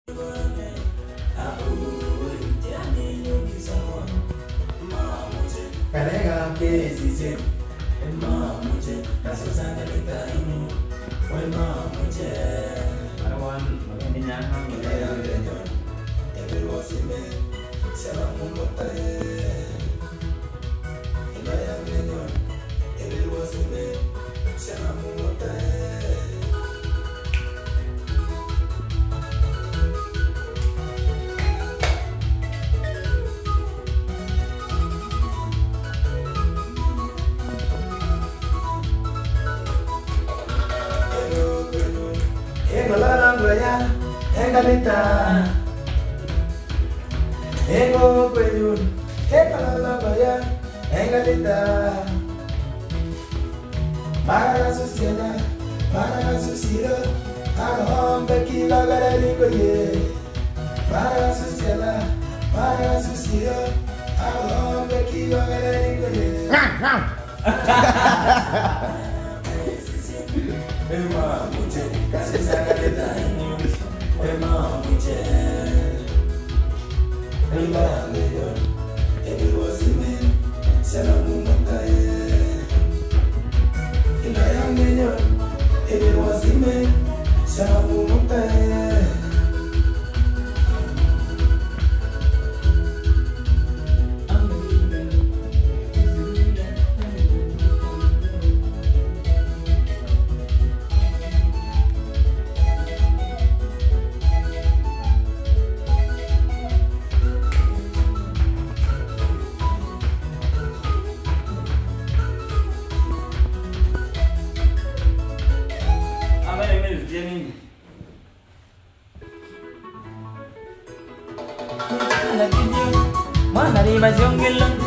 Ego kwenyun, ekala baya, engalita. Mara susila, mara susila, agam bekila garali koye. Mara susila, agam bekila garali koye. Ema muje, kasi sagalita inu. Ema muje. Mana animación que lo